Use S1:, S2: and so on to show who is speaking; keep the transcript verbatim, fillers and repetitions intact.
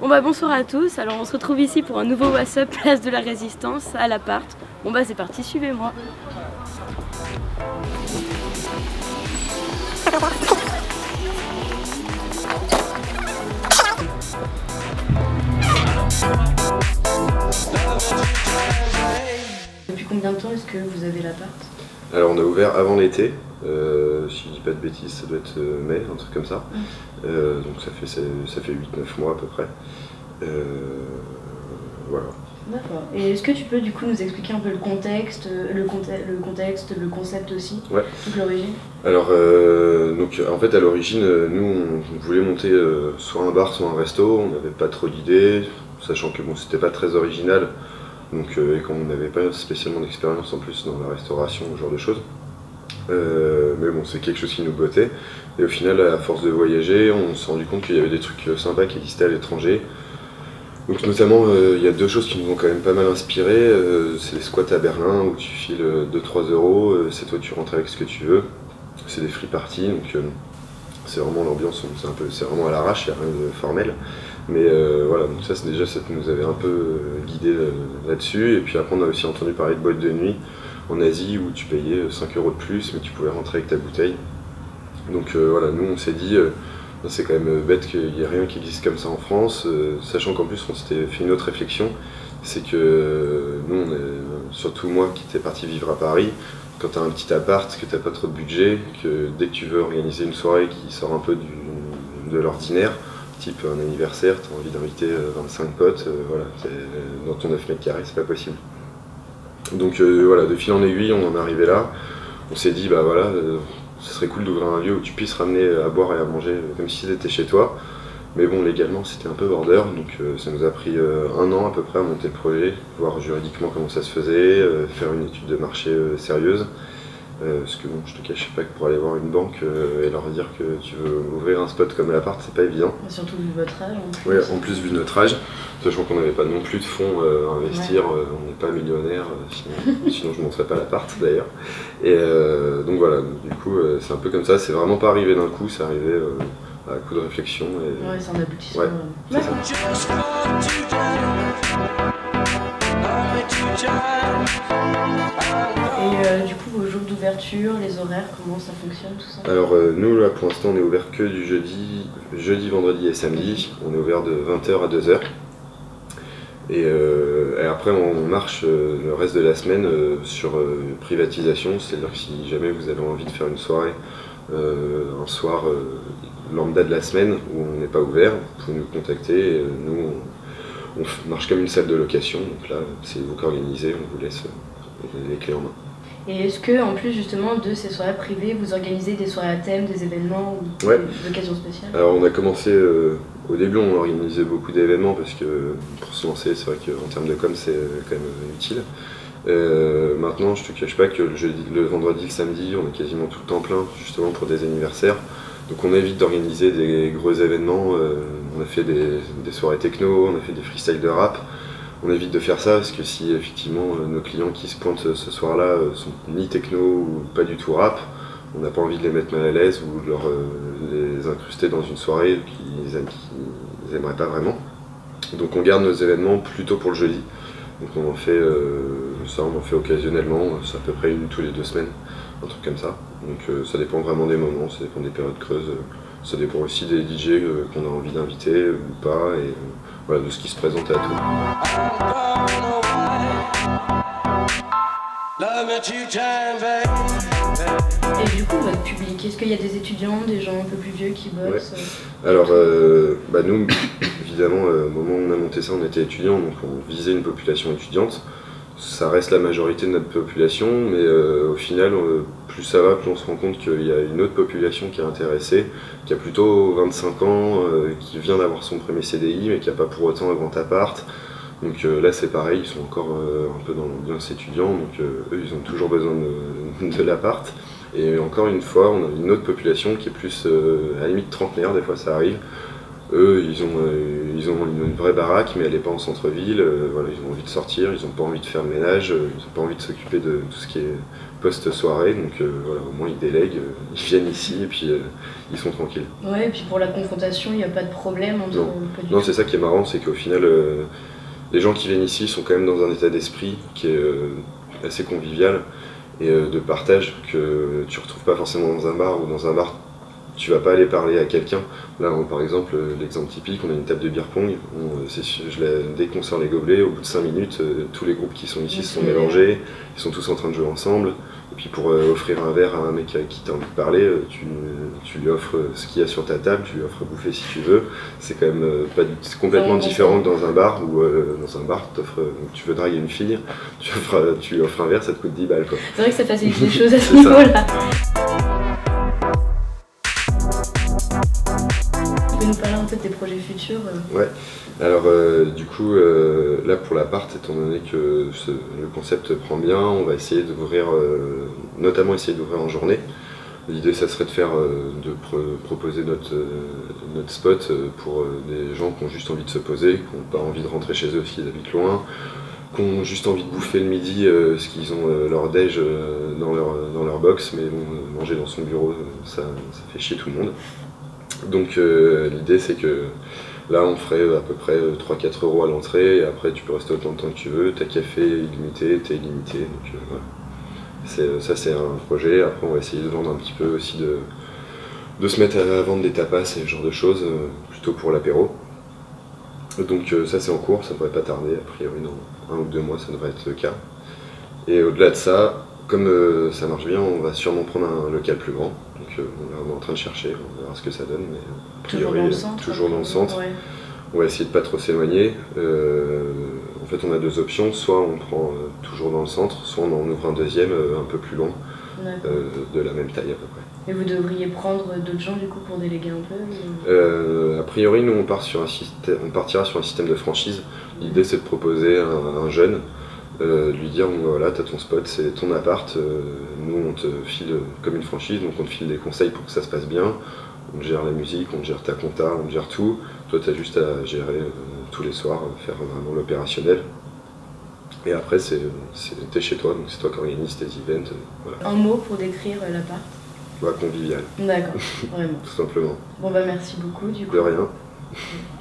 S1: Bon bah bonsoir à tous, alors on se retrouve ici pour un nouveau WhatsApp place de la Résistance à l'appart. Bon bah c'est parti, suivez-moi. Depuis combien de temps est-ce que vous avez l'appart?
S2: Alors on a ouvert avant l'été, euh, si je dis pas de bêtises, ça doit être mai, un truc comme ça. Mmh. Euh, donc ça fait, ça fait huit neuf mois à peu près. Euh, voilà.
S1: D'accord. Et est-ce que tu peux du coup nous expliquer un peu le contexte, le, conte le contexte, le concept aussi?
S2: Ouais.
S1: Donc l'origine?
S2: Alors, euh, donc, en fait à l'origine, nous on voulait monter euh, soit un bar, soit un resto, on n'avait pas trop d'idées, sachant que bon, c'était pas très original. Donc, euh, et qu'on n'avait pas spécialement d'expérience en plus dans la restauration, ce genre de choses. Euh, mais bon, c'est quelque chose qui nous bottait. Et au final, à force de voyager, on s'est rendu compte qu'il y avait des trucs sympas qui existaient à l'étranger. Donc notamment, euh, il y a deux choses qui nous ont quand même pas mal inspiré. Euh, c'est les squats à Berlin où tu files deux trois euros, euh, c'est toi tu rentres avec ce que tu veux. C'est des free parties, donc euh, c'est vraiment l'ambiance, c'est un peu, c'est vraiment à l'arrache, il n'y a rien de formel. Mais euh, voilà, donc ça c'est déjà, ça nous avait un peu euh, guidé euh, là-dessus. Et puis après on a aussi entendu parler de boîtes de nuit en Asie où tu payais cinq euros de plus mais tu pouvais rentrer avec ta bouteille. Donc euh, voilà, nous on s'est dit, euh, c'est quand même bête qu'il n'y ait rien qui existe comme ça en France, euh, sachant qu'en plus on s'était fait une autre réflexion, c'est que euh, nous, on est, surtout moi qui étais parti vivre à Paris, quand tu as un petit appart, que tu n'as pas trop de budget, que dès que tu veux organiser une soirée qui sort un peu du, de l'ordinaire, type un anniversaire, tu as envie d'inviter vingt-cinq potes, euh, voilà, dans ton neuf mètres carrés, c'est pas possible. Donc euh, voilà, de fil en aiguille, on en est arrivé là. On s'est dit, bah voilà, euh, ce serait cool d'ouvrir un lieu où tu puisses ramener à boire et à manger comme si c'était chez toi. Mais bon, légalement, c'était un peu border, donc euh, ça nous a pris euh, un an à peu près à monter le projet, voir juridiquement comment ça se faisait, euh, faire une étude de marché euh, sérieuse. Euh, parce que bon, je te cache pas que pour aller voir une banque euh, et leur dire que tu veux ouvrir un spot comme l'appart, c'est pas évident.
S1: Et surtout vu votre âge en plus.
S2: Ouais, en plus vu notre âge, sachant qu'on n'avait pas non plus de fonds euh, à investir, ouais. euh, on n'est pas millionnaire, euh, sinon, sinon je ne montrerais pas l'appart d'ailleurs. Et euh, donc voilà, du coup euh, c'est un peu comme ça, c'est vraiment pas arrivé d'un coup, c'est arrivé euh, à coup de réflexion. Et...
S1: Ouais, c'est un aboutissement.
S2: Ouais, c'est ça.
S1: Et euh, du coup, vos jours d'ouverture, les horaires, comment ça fonctionne, tout ça?
S2: Alors euh, nous là pour l'instant on est ouvert que du jeudi, jeudi, vendredi et samedi. On est ouvert de vingt heures à deux heures. Et, euh, et après on marche euh, le reste de la semaine euh, sur euh, privatisation, c'est-à-dire que si jamais vous avez envie de faire une soirée, euh, un soir euh, lambda de la semaine où on n'est pas ouvert, vous pouvez nous contacter. Et, euh, nous on, on marche comme une salle de location, donc là c'est vous qui organisez, on vous laisse euh, les clés en main.
S1: Et est-ce que, en plus justement de ces soirées privées, vous organisez des soirées à thème, des événements ou
S2: ouais.
S1: des occasions spéciales?
S2: Alors on a commencé, euh, au début on organisait beaucoup d'événements parce que pour se lancer c'est vrai qu'en termes de com c'est quand même utile. Euh, maintenant je te cache pas que le, jeudi, le vendredi, le samedi on est quasiment tout le temps plein justement pour des anniversaires. Donc on évite d'organiser des gros événements, euh, on a fait des, des soirées techno, on a fait des freestyles de rap. On évite de faire ça parce que si effectivement nos clients qui se pointent ce soir-là sont ni techno ou pas du tout rap, on n'a pas envie de les mettre mal à l'aise ou de leur, euh, les incruster dans une soirée qu'ils n'aimeraient pas vraiment. Donc on garde nos événements plutôt pour le jeudi. Donc on en fait euh, ça, on en fait occasionnellement, c'est à peu près une tous les deux semaines, un truc comme ça. Donc euh, ça dépend vraiment des moments, ça dépend des périodes creuses, ça dépend aussi des D J euh, qu'on a envie d'inviter ou pas. Et, euh, voilà, de ce qui se présente à tout.
S1: Et du coup, votre public, est-ce qu'il y a des étudiants, des gens un peu plus vieux qui bossent?
S2: Ouais. Alors, euh, bah nous, évidemment, euh, au moment où on a monté ça, on était étudiants, donc on visait une population étudiante. Ça reste la majorité de notre population, mais euh, au final, euh, plus ça va, plus on se rend compte qu'il y a une autre population qui est intéressée, qui a plutôt vingt-cinq ans, euh, qui vient d'avoir son premier C D I, mais qui n'a pas pour autant un grand appart. Donc euh, là c'est pareil, ils sont encore euh, un peu dans l'ambiance étudiant, donc euh, eux ils ont toujours besoin de, de l'appart. Et encore une fois, on a une autre population qui est plus euh, à la limite trentenaire, des fois ça arrive, Eux, ils ont, euh, ils ont une, une vraie baraque, mais elle n'est pas en centre-ville. Euh, voilà, ils ont envie de sortir, ils n'ont pas envie de faire le ménage, euh, ils n'ont pas envie de s'occuper de tout ce qui est post-soirée. Donc euh, voilà, au moins ils délèguent, euh, ils viennent ici et puis euh, ils sont tranquilles.
S1: Ouais, et puis pour la confrontation, il n'y a pas de problème entre...
S2: Non, non c'est ça qui est marrant, c'est qu'au final, euh, les gens qui viennent ici sont quand même dans un état d'esprit qui est euh, assez convivial et euh, de partage que tu ne retrouves pas forcément dans un bar, ou dans un bar tu vas pas aller parler à quelqu'un. Là, on, par exemple, l'exemple typique, on a une table de beer pong. On, je la, dès qu'on sort les gobelets, au bout de cinq minutes, euh, tous les groupes qui sont ici se sont mélangés. Ils sont tous en train de jouer ensemble. Et puis pour euh, offrir un verre à un mec à qui tu as envie de parler, euh, tu, tu lui offres ce qu'il y a sur ta table, tu lui offres à bouffer si tu veux. C'est quand même euh, pas, c'est complètement différent que dans un bar où euh, dans un bar, euh, tu veux draguer une fille, tu, offres, tu lui offres un verre, ça te coûte dix balles.
S1: C'est vrai que ça facilite les choses à ce niveau-là. Tu peux nous parler un peu de tes projets futurs?
S2: Ouais, alors euh, du coup, euh, là pour l'appart, étant donné que ce, le concept prend bien, on va essayer d'ouvrir, euh, notamment essayer d'ouvrir en journée. L'idée, ça serait de faire, euh, de pro proposer notre, euh, notre spot pour euh, des gens qui ont juste envie de se poser, qui n'ont pas envie de rentrer chez eux parce qu'ils habitent loin, qui ont juste envie de bouffer le midi euh, parce qu'ils ont euh, leur déj euh, dans, leur, dans leur box, mais bon, euh, manger dans son bureau, ça, ça fait chier tout le monde. Donc euh, l'idée c'est que là on ferait à peu près trois à quatre euros à l'entrée et après tu peux rester autant de temps que tu veux, t'as café illimité, thé illimité, donc euh, voilà. Ça c'est un projet. Après on va essayer de vendre un petit peu aussi, de, de se mettre à vendre des tapas et ce genre de choses, euh, plutôt pour l'apéro. Donc euh, ça c'est en cours, ça devrait pas tarder, a priori dans un ou deux mois ça devrait être le cas. Et au-delà de ça, comme euh, ça marche bien, on va sûrement prendre un local plus grand. Donc euh, on est en train de chercher, on verra ce que ça donne. Mais a priori,
S1: toujours dans le centre.
S2: Toujours dans le centre.
S1: Ouais.
S2: On va essayer de pas trop s'éloigner. Euh, en fait, on a deux options. Soit on prend euh, toujours dans le centre, soit on en ouvre un deuxième euh, un peu plus loin, euh, de la même taille à peu près.
S1: Et vous devriez prendre d'autres gens du coup pour déléguer un peu ou...
S2: euh, A priori, nous on, part sur un système, on partira sur un système de franchise. L'idée c'est de proposer un, un jeune. Euh, lui dire bon, voilà, t'as ton spot, c'est ton appart, euh, nous on te file comme une franchise, donc on te file des conseils pour que ça se passe bien, on te gère la musique, on te gère ta compta, on te gère tout, toi t'as juste à gérer euh, tous les soirs, faire vraiment l'opérationnel, et après c'est t'es chez toi, donc c'est toi qui organise tes events. Euh, voilà.
S1: Un mot pour décrire euh, l'appart?
S2: Bah, convivial.
S1: D'accord, vraiment.
S2: Tout simplement.
S1: Bon bah merci beaucoup du coup.
S2: De rien.